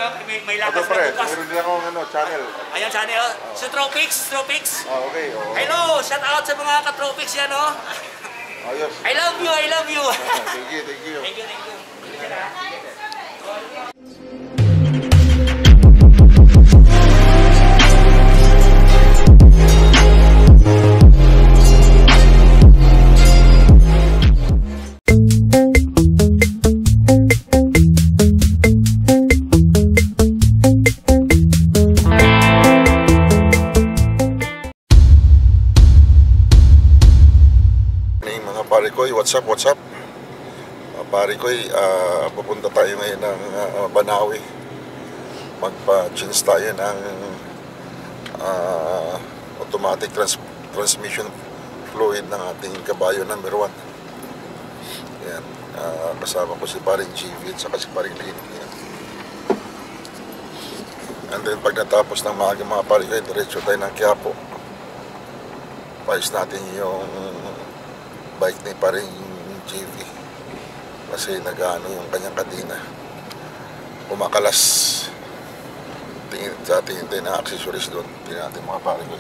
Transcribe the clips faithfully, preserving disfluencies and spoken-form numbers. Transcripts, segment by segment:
may, may Ito lakas pre, na bukas. meron din akong ano, channel. Ayan, channel. Oh. So, Tropics, Tropics. Ah, okay. Oh. Hello, shout out sa mga ka-Tropics yan, oh. Ayos. I love you, I love you. Thank you, thank you. Thank you, thank you. Pare Koy, what's up, what's up? Uh, pare Koy, uh, pupunta tayo ngayon ng uh, Banawi. Magpa-change tayo ng uh, automatic trans transmission fluid ng ating kabayo number one. Yan, uh, kasama ko si paring G V at saka si paring Lini. And then pag natapos ng maaga mga pare Koy, diretso tayo ng Quiapo. Pais natin yung bike ni paring G V kasi nag-ano yung kanyang kadina, kumakalas. Tingin sa tingin tayo na accessories doon. Tingin natin mga pare ko.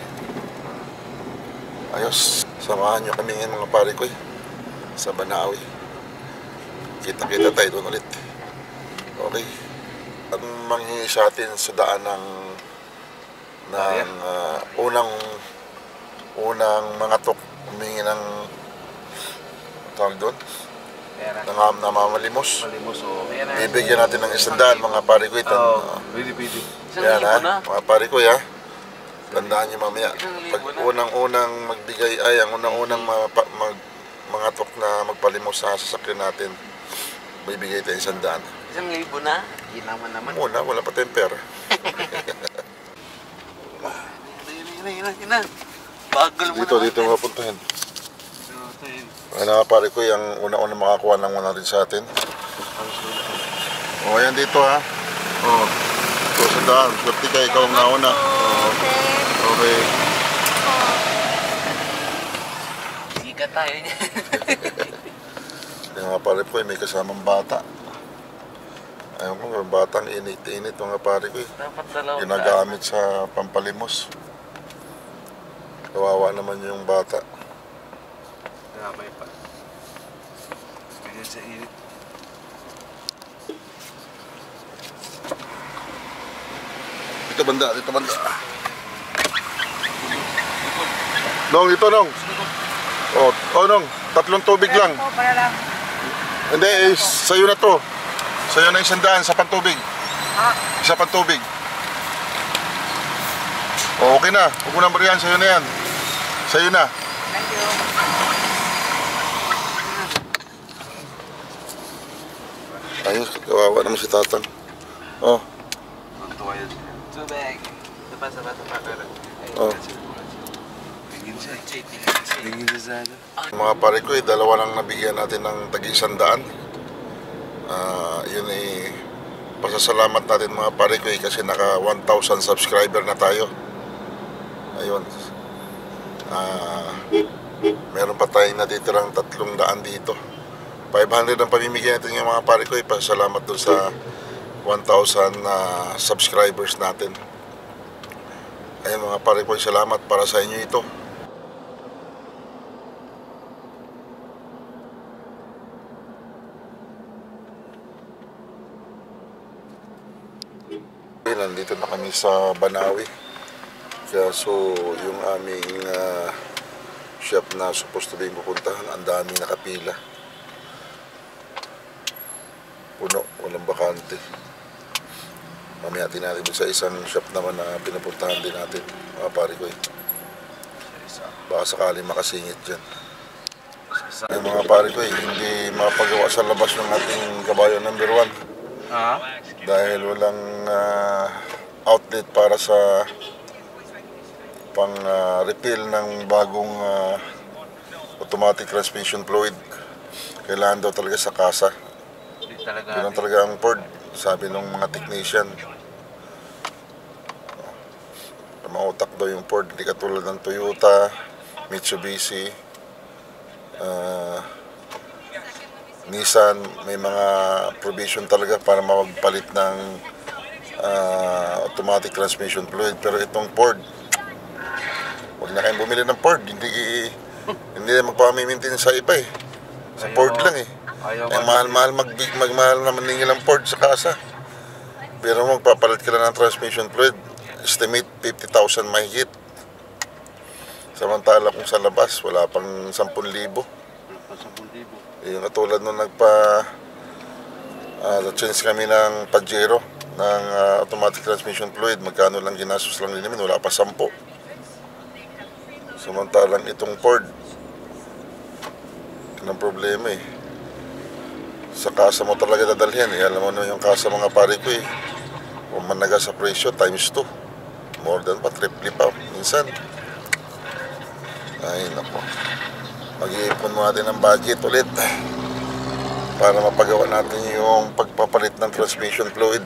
Ayos, samahan nyo kami ngayon mga pare ko sa Banawi. Kita-kita tayo doon ulit. Okay, ang manghingi sa atin sa daan ng ng uh, unang unang mga tok, humingi ng tawag doon, nang namamalimos. Malimos, o. Bibigyan natin ng isandaan mga pare ko. Oo, pwede, pwede. Yan ha, mga pare ko ya. Tandaan nyo mamaya. Pag unang-unang magbigay, ay ang unang-unang mag, mga tok na magpalimos sa sasakyan natin, bibigay tayo isandaan. Isang libo na? Ginaman naman. Muna, wala pa tayong pera. Ina, ina, ina. Bagal mo Dito, dito mga puntahan. Ano pare ko, yung una-una makakuha ng una rin sa atin. O, ayan dito ha. O, ito sa daan. Swerte ka, ikaw ang nauna. O, okay. Sikat tayo niya. Yung mga pare ko, may kasamang bata. Ayun ko, yung batang init-init mga pare ko. Dapat dalawa. Ginagamit sa pampalimos. Kawawa naman yung bata. Gamay pa. Ganyan sa init. Dito banda, dito banda. Nong, ito nong. Oh, oh nong, tatlong tubig lang. Para lang. Hindi, eh, sa'yo na to. Sa'yo na isang daan sa pantubig. Ha? Isa pantubig. Oh, okay na. Huwag mo na marihan, sa'yo na yan. Sa'yo na. Thank you. Ayos, kawawa naman si tatang. Oh. Ang tuwa yun. Tubig. Tapa, tapa, tapa. Oh. Tingin siya. Tingin siya sa ano. Mga pare ko, eh, dalawa lang nabigyan natin ng tag-isandaan. Uh, yun eh, pasasalamat natin mga pare ko eh, kasi naka one thousand subscriber na tayo. Ayun. Uh, meron pa tayong natitirang tatlong daan dito. five hundred ang pamimigay natin yung mga pare ko. Ipasalamat doon sa one thousand uh, subscribers natin. Ayun mga pare ko, salamat para sa inyo ito. Nandito na kami sa Banawi. So yung aming uh, shop na supposed to be pupuntahan, ang daming nakapila. Puno, walang bakante. Mamaya natin sa isang shop naman na pinupuntahan din natin, mga pare ko eh. Baka sakali makasingit dyan. Yung mga pare ko eh, hindi mapagawa sa labas ng ating kabayo number one. Ha? Dahil walang uh, outlet para sa pang uh, refill ng bagong uh, automatic transmission fluid. Kailangan daw talaga sa kasa. Talaga. Yun ang talaga ang Ford, sabi ng mga technician. Mautak daw yung Ford, hindi katulad ng Toyota, Mitsubishi, uh, Nissan. May mga provision talaga para mapagpalit ng ah, automatic transmission fluid. Pero itong Ford, huwag na kayong bumili ng Ford. Hindi, hindi na magpapamimintin sa iba eh. Sa Ayaw Ford mo. lang eh. Ayaw Eh, mo. mahal-mahal mag magmahal na maningil ang Ford sa kasa. Pero magpapalit ka lang ng transmission fluid, estimate fifty thousand mahigit. Samantala kung sa labas, wala pang ten libo. Pasabong libo. Yung katulad nung nagpa uh, change kami ng Pajero ng ah, automatic transmission fluid, magkano lang ginastos lang din namin, wala pa sampo. Samantalang itong Ford, yun ang problema eh. Sa kasa mo talaga dadalhin eh. Alam mo na yung kasa mga pare ko eh. Kung managa sa presyo, times two. More than pa, triple pa minsan. Ay nako. Mag-iipon muna din ng budget ulit para mapagawa natin yung pagpapalit ng transmission fluid.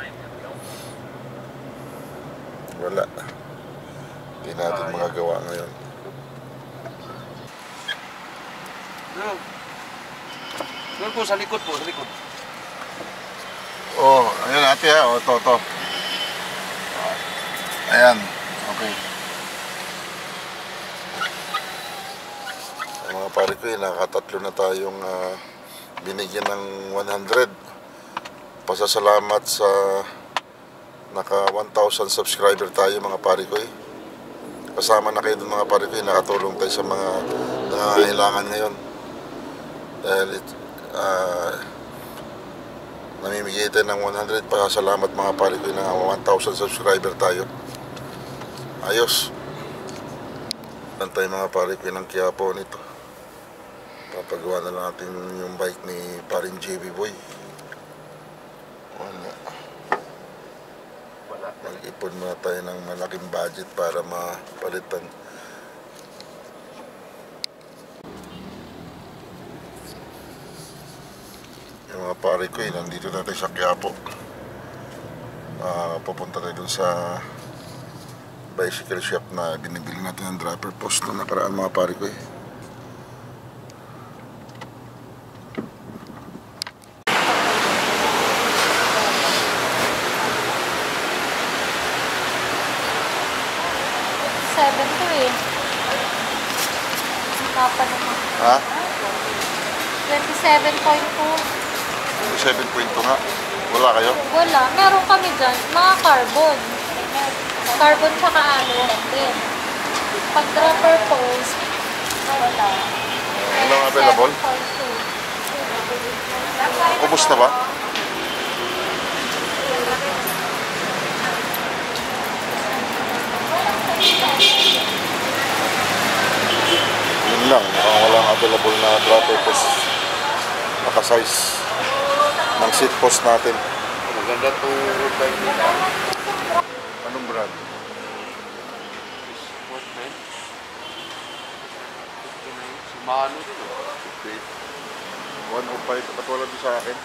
Wala. Hindi natin magagawa ngayon. Doon. Doon po, sa likod po, sa likod. Oh, ayun ate ha. Oh, to, to. Ayan. Okay. Ang mga pare ko, eh, nakatatlo na tayong ah, binigyan ng one hundred. Pasasalamat sa naka one thousand subscriber tayo mga pare ko. Eh. Kasama na kayo dun mga pare ko. Eh. Nakatulong tayo sa mga nangangailangan ngayon. Dahil uh, namimigay tayo ng one hundred. Pasasalamat mga pare ko. Eh, na one thousand subscriber tayo. Ayos. Tayo mga pare ko ng Quiapo nito. Papagawa na lang natin yung bike ni paring J B Boy. Wala. Wala. Mag-ipon muna tayo ng malaking budget para mapalitan. Yung mga pare ko eh, nandito na tayo sa Quiapo. Uh, pupunta tayo dun sa bicycle shop na binibili natin ng dropper post na nakaraan mga pare ko eh. Seven to eh. Papa naman. Ha? twenty-seven point two. seven point two nga. Wala kayo? Wala. Meron kami dyan. Mga carbon. Carbon tsaka ano din. Pag dropper post, wala. Walang available? seven point two. Ubus na ba? Yun lang, mukhang walang available na dropper post naka-size ng seat post natin. Maganda itong road bike nila. Anong brand? Sportman. fifty-nine. Shimano din oh. Okay. one oh five, katulad din sa akin.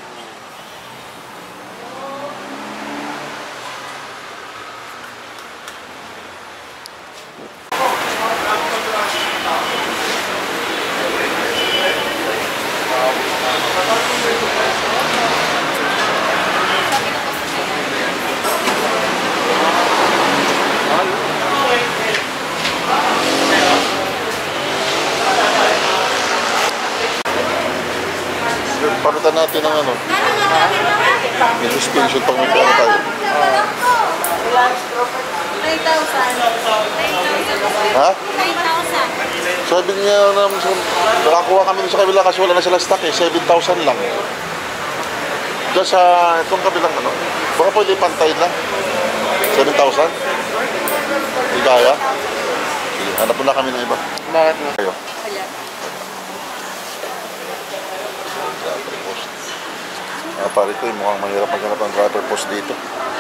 Parutan natin ng ano, may suspension pang magkano tayo. nine thousand. Ha? nine thousand. Sabi niya na nakakuha kami sa kabila kasi wala na sila stock eh, seven thousand lang. Diyan sa itong kabilang ano, baka pwede pantayin lang. seven thousand? Hindi kaya? Sige, hanap na kami ng iba. Bakit nga? Kayo. Wala. Driver post. Ah, pare ko, eh, mukhang mahirap maghanap ng driver post dito.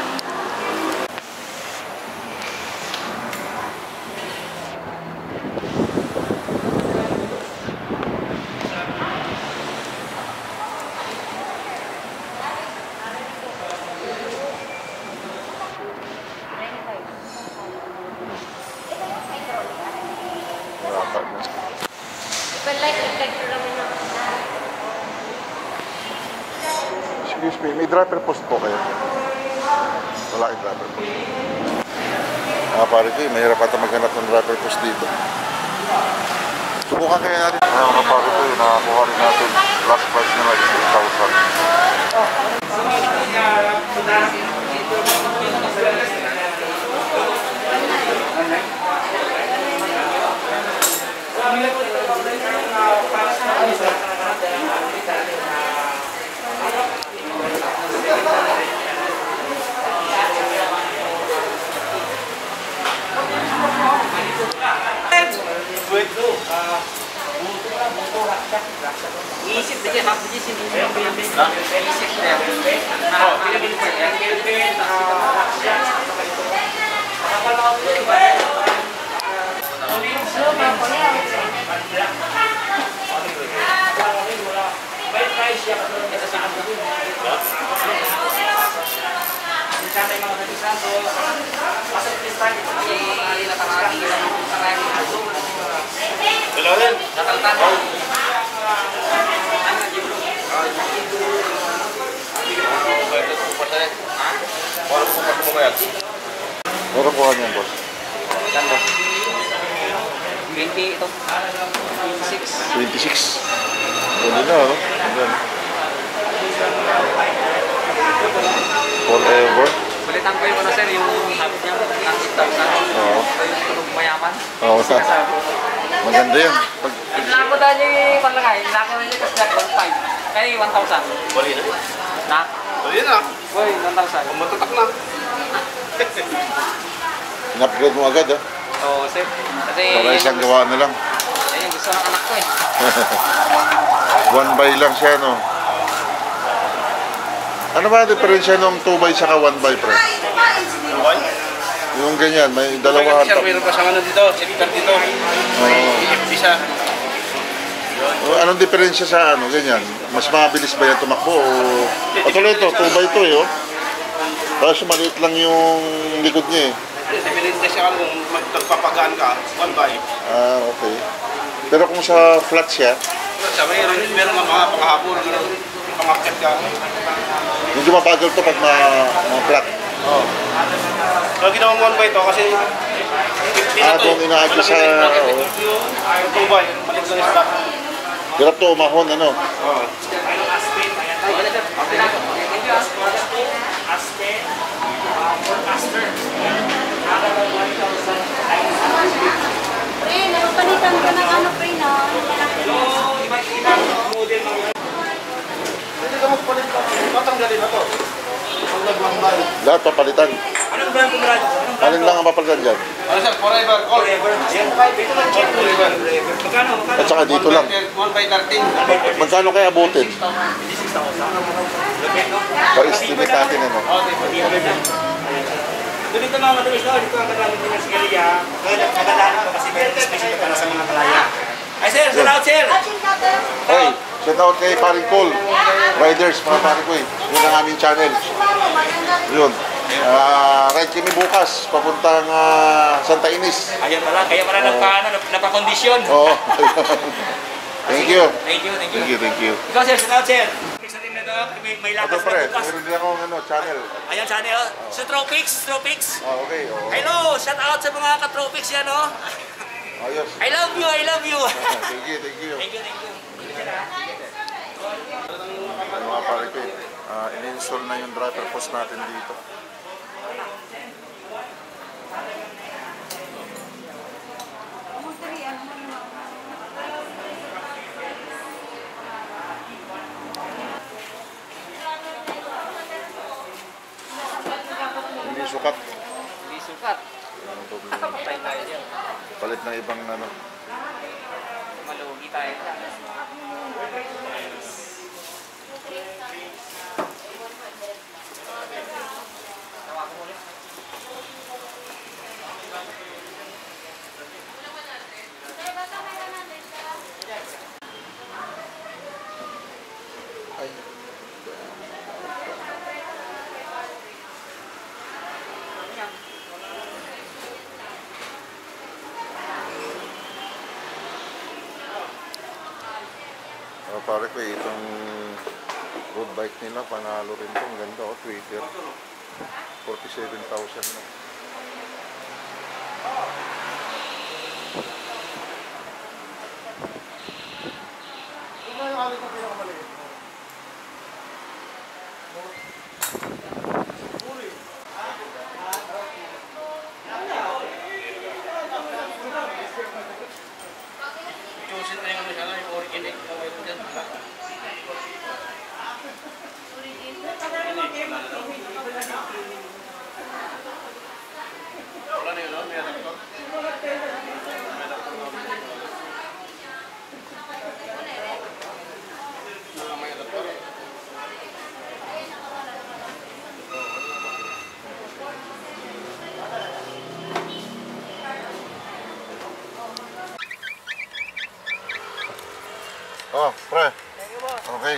Wala pa na. But like, like, namin na. Excuse me, may driver post po kayo? Wala kang driver post. Mga pare ko, eh, mahirap ata maghanap ng driver post dito. Subukan kaya natin. Ay, mga pare ko, eh, nakakuha rin natin. Last price nila is eight thousand. Iisip na dyan, hapon dyan, sinin mo yung iisip na yan. Ah, pinabili pa yan. Hello, Len. Meron kuha niyan, boss. twenty ito. twenty-six. twenty-six. Pwede na, no? Ayan. Forever. Balitan ko yung ano sir, yung habit niya, ng eight thousand. Oo. Ito yung tunog mayaman. Oo. Maganda yan. Pag, Inlako dahil yung panlagay, inlako na niya kasi like one five. Kaya one thousand. Bali na. Na? Bali na. Uy, one thousand. Matatak na. in-upgrade mo agad, ha? Oo, sir. Kasi, Para isang gawa na lang. yan yung gusto ng anak ko eh. One by lang siya, no? Ano ba ang diferensya ng two by saka one by, pre? One? Yung ganyan, may dalawa. Sir, mayroon pa siyang ano dito, sector dito. May F D siya. O, anong diferensya sa ano, ganyan? Mas mabilis ba yan tumakbo? O, o tuloy ito, two by two, eh, oh. Tapos maliit lang yung likod niya, eh. Depende siya kung magpapagaan ka, one by. Ah, okay. Pero kung sa flat siya, Siya, mayroon, mayroon nga mga pangahapon, pangakyat ka. medyo mabagal to pag ma, mga flat. Oo. So, ginawang one by to kasi fifteen Ah, na to doon eh. inaadyo sa- Malaki na yung bracket eh. oo. Yung two by, maliit lang yung stock. Hirap to umahon, ano? Oo. Pre, napapalitan ko ng ano, pre, no? Pwede ka magpalit ka. Matanggalin na to. Pag nag-one by. Lahat papalitan. Anong brand ko brand? Alin lang ang papalitan dyan? Ano sir, forever call. Ayan, dito lang check. Forever. Magkano? Magkano? At saka dito lang. one by thirteen. Magkano kaya abutin? six thousand. Pa-estimate natin, ano? Doon dito mga madamis na, dito ang kagamit ng sigarilya. Magandaan ko kasi meron special para sa mga kalaya. Ay sir, shout out sir! Hey, shout out kay Paring Cole. Riders, mga pare ko, eh. Yun ang aming channel. Yun. Ah, ride kami bukas, papuntang ah, Santa Ines. Ayan pala, kaya pala nagpa, ano, napakondisyon. Oo. Thank you. Thank you, thank you. Thank you, thank you. Ikaw sir, shout out sir. Fix natin na doon, may, may Ito lakas pre, na bukas. meron din akong ano, channel. Ayan channel, sa Tropics, Tropics. Ah, okay. Oh. Hello, shout out sa mga ka-Tropics yan, oh. Ayos. I love you, I love you. Thank you, thank you. Thank you, thank you. Ay, mga pare ko, eh. Ah, in-install na yung driver post natin dito. Hindi sukat. Hindi sukat. Ano problema? Patay tayo dyan. Palit ng ibang ano. Malugi tayo. Tawa ko ulit. Ay. Uh, pare ko, eh, itong road bike nila, panalo rin to. Ang ganda, oh, Twitter. forty thirty-seven thousand na. Chosen na yung ano siya, yung originate na kayo dyan. Wala na yun, no? May adaptor. May adaptor na. Ah, may adaptor. Oh, pre. Okay.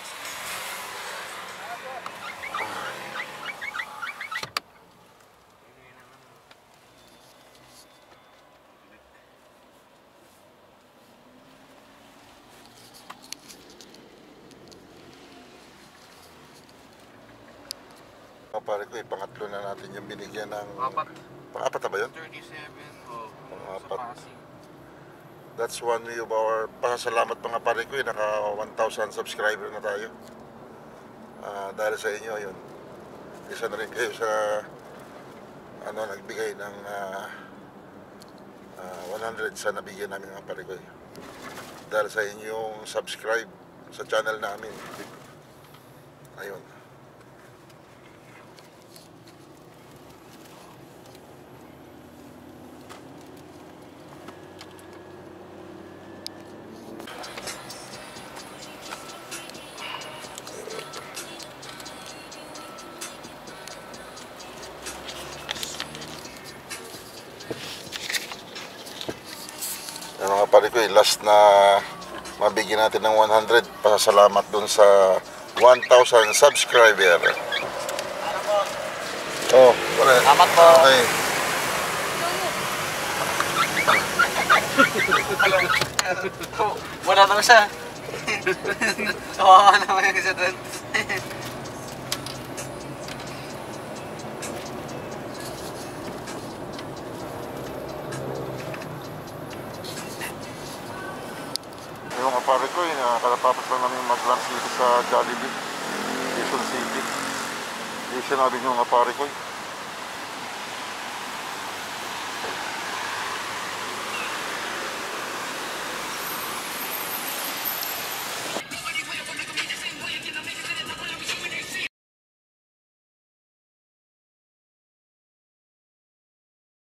Oh, pare ko, eh, pangatlo na natin yung binigyan ng... Apat. Pang-apat na ba yun? thirty-seven. Oh, Pang-apat. sa Pasig. That's one way of our pasasalamat mga pare ko, eh, naka one thousand subscriber na tayo. Ah, dahil sa inyo, yun. Isa na rin kayo sa ano, nagbigay ng ah, ah, one hundred sa nabigyan namin mga pare ko. Eh. Dahil sa inyong subscribe sa channel namin. Ayun. Yung mga pare ko, eh, last na mabigyan natin ng one hundred, pasasalamat dun sa one thousand subscriber. Oh, pare. Salamat po. Okay. Wala naman siya. Kawawa naman yung isa doon. Yung mga pare ko, eh, nakakatapat lang namin mag-lunch dito sa Jollibee, Quezon City. Hindi sinabi nyo mga pare ko, eh.